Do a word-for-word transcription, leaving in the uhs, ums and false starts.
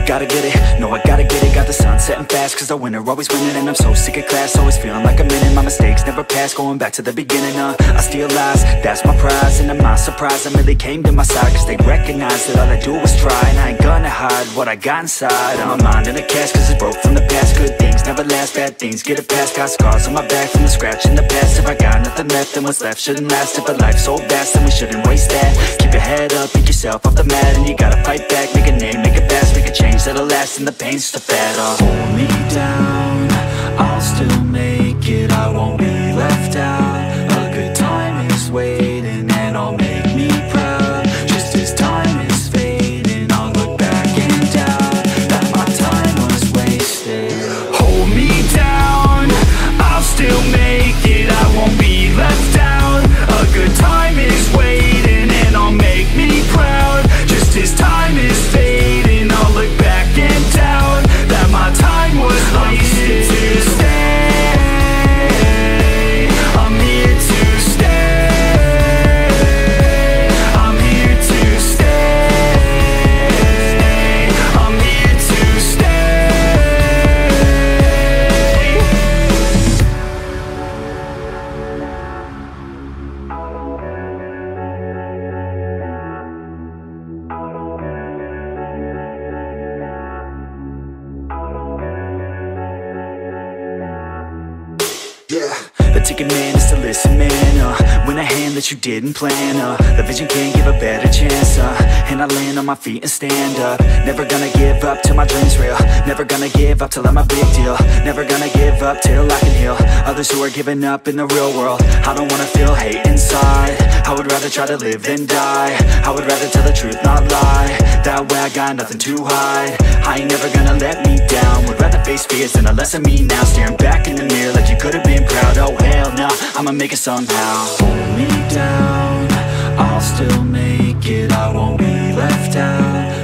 Gotta get it, no I gotta get it. Got the sun setting fast, cause the winner always winning. And I'm so sick of class, always feeling like I'm in it. My mistakes never pass, going back to the beginning. uh, I steal lies, that's my prize. And I'm not surprised, I really came to my side, cause they recognize that all I do is try. And I ain't gonna hide what I got inside. I'm a mind in a cast, cause it's broke from the past. Good things never last, bad things get it past. Got scars on my back from the scratch in the past. If I got nothing left, then what's left shouldn't last. If a life's so vast, then we shouldn't waste that. Keep your head up, pick yourself off the mat. And you gotta fight back, make a name, make it fast. Make a change that'll last, and the pain's just a fad. uh. Hold me down, I'll still make it. I won't be left out. A good time is waiting, and I'll make me proud. Just as time is fading, I'll look back and doubt that my time was wasted. Hold me down, I'll still make it. I won't be left out. A good time is waiting, and I'll make me proud. Just as time is fading, I'll look back and doubt that my time was wasted. I'm here to stay. I'm here to stay. I'm here to stay. I'm here to Yeah, the ticket man is to listen, man. uh, Win a hand that you didn't plan. uh, The vision can't give a better chance. uh, And I land on my feet and stand up. Never gonna give up till my dream's real. Never gonna give up till I'm a big deal. Never gonna give up till I can heal others who are giving up in the real world. I don't wanna feel hate inside. I would rather try to live than die. I would rather tell the truth, not lie. That way I got nothing to hide. I ain't never gonna let me down. Would rather face fears than a less of me now. Staring back in the mirror like you could've been proud. Oh hell no, I'ma make it somehow. Hold me down, I'll still make it. I won't be left out.